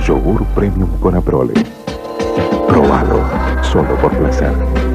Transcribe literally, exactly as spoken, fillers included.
Yogur Premium con Aprole. Probalo, solo por placer.